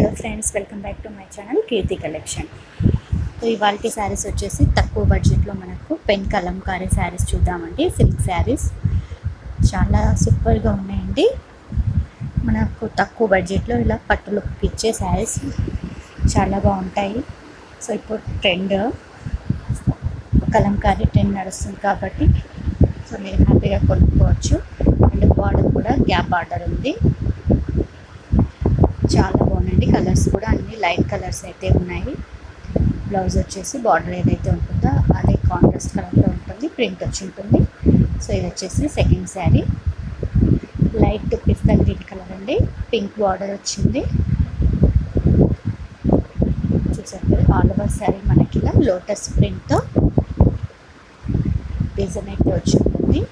Hello friends, welcome back to my channel Keerthi collection. So ఇవాళ శారీస్ వచ్చేసి తక్కువ బడ్జెట్లో మనకు పెన్ కలంకారీ శారీస్ చూద్దామండి. సిల్క్ శారీస్ చాలా సూపర్గా ఉన్నాయండి. మనకు తక్కువ బడ్జెట్లో ఇలా పట్టు లుక్ ఇచ్చే శారీస్ చాలా బాగుంటాయి. సో ఇప్పుడు ట్రెండ్ కలంకారీ ట్రెండ్ నడుస్తుంది కాబట్టి సో మీరు హ్యాపీగా కొనుక్కోవచ్చు. అండ్ బార్డర్ కూడా గ్యాప్ బార్డర్ ఉంది. చాలా బాగున్నాయండి. కలర్స్ కూడా అన్ని లైట్ కలర్స్ అయితే ఉన్నాయి. బ్లౌజ్ వచ్చేసి బార్డర్ ఏదైతే ఉంటుందో అదే కాంట్రాస్ట్ కలర్లో ఉంటుంది, ప్రింట్ వచ్చి ఉంటుంది. సో ఇది వచ్చేసి second sari, light pista green colour అండి. పింక్ బార్డర్ వచ్చింది. చూసారు ఆల్ ఓవర్ శారీ మనకి ఇలా లోటస్ ప్రింట్తో డిజైన్ అయితే వచ్చి ఉంటుంది.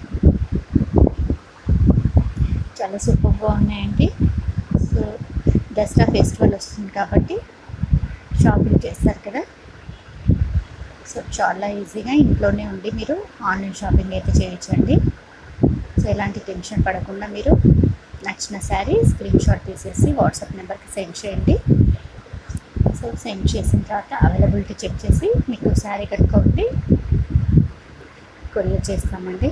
చాలా సూపర్గా ఉన్నాయండి. సో దసరా ఫెస్టివల్ వస్తుంది కాబట్టి షాపింగ్ చేస్తారు కదా, సో చాలా ఈజీగా ఇంట్లోనే ఉండి మీరు ఆన్లైన్ షాపింగ్ అయితే చేయొచ్చండి. సో ఎలాంటి టెన్షన్ పడకుండా మీరు నచ్చిన శారీ స్క్రీన్ షాట్ తీసేసి వాట్సాప్ నెంబర్కి సెండ్ చేయండి. సో సెండ్ చేసిన తర్వాత అవైలబిలిటీ చెక్ చేసి మీకు శారీ కనుక ఉంటే కొరియర్ చేస్తామండి.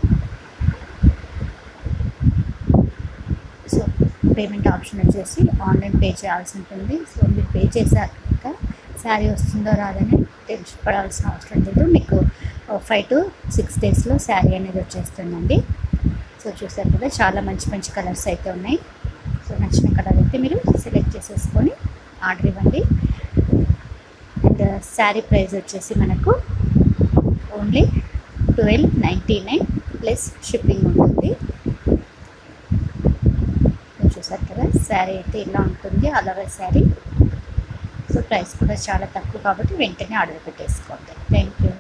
సో పేమెంట్ ఆప్షన్ వచ్చేసి ఆన్లైన్ పే చేయాల్సి ఉంటుంది. సో మీరు పే చేశాక శారీ వస్తుందో రాదని టెన్షన్ పడాల్సిన అవసరం లేదు. మీకు 5 to 6 డేస్లో శారీ అనేది వచ్చేస్తుందండి. సో చూసారు కదా, చాలా మంచి మంచి కలర్స్ అయితే ఉన్నాయి. సో నచ్చిన కలర్ అయితే మీరు సెలెక్ట్ చేసేసుకొని ఆర్డర్ ఇవ్వండి. అండ్ శారీ ప్రైస్ వచ్చేసి మనకు ఓన్లీ 1299 ప్లస్ షిప్పింగ్ ఉంటుంది. చూసారు కదా, శారీ అయితే ఇలా ఉంటుంది, అలవర్ శారీ. సో ప్రైస్ కూడా చాలా తక్కువ కాబట్టి వెంటనే ఆర్డర్ పెట్టేసుకోండి. Thank you.